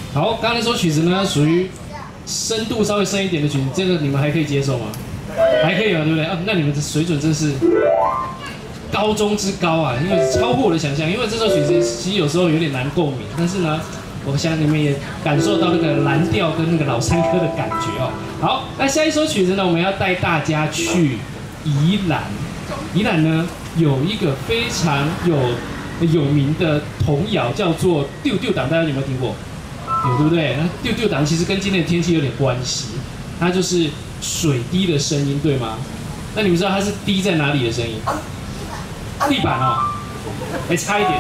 好，刚才那首曲子呢，属于深度稍微深一点的曲子，这个你们还可以接受吗？还可以嘛，对不对？啊，那你们的水准真是高中之高啊，因为超乎我的想象。因为这首曲子其实有时候有点难共鸣，但是呢，我想你们也感受到那个蓝调跟那个老山歌的感觉哦。好，那下一首曲子呢，我们要带大家去宜兰。宜兰呢有一个非常有名的童谣，叫做“丢丢党”，大家有没有听过？有，对不对？那“丢丢党”其实跟今天的天气有点关系，它就是水滴的声音，对吗？那你们知道它是滴在哪里的声音？地板哦，哎，差一点，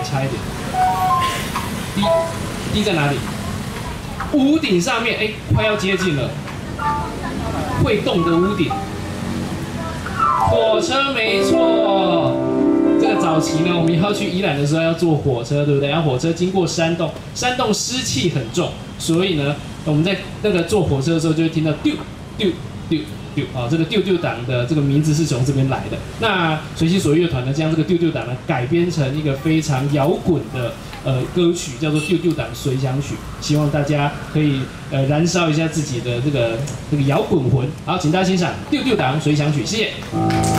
滴在哪里？屋顶上面，哎，快要接近了，会动的屋顶。火车没错，这个早期呢，我们要去宜兰的时候要坐火车，对不对？然后火车经过山洞，山洞湿气很重，所以呢，我们在那个坐火车的时候就会听到丢丢丢丢啊，这个丢丢党的这个名字是从这边来的。那随心所欲乐团呢，将这个丢丢党呢改编成一个非常摇滚的歌曲，叫做《丢丢党随想曲》，希望大家可以燃烧一下自己的这个摇滚魂。好，请大家欣赏《丢丢党随想曲》，谢谢。